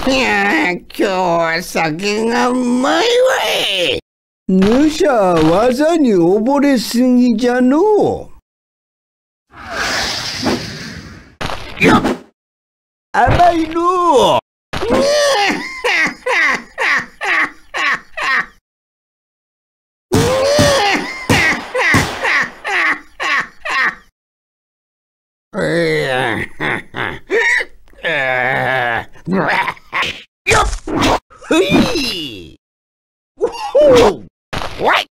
今日は酒がうまいわい。 ぬしゃ技に溺れすぎじゃのう。甘いのう。 うわ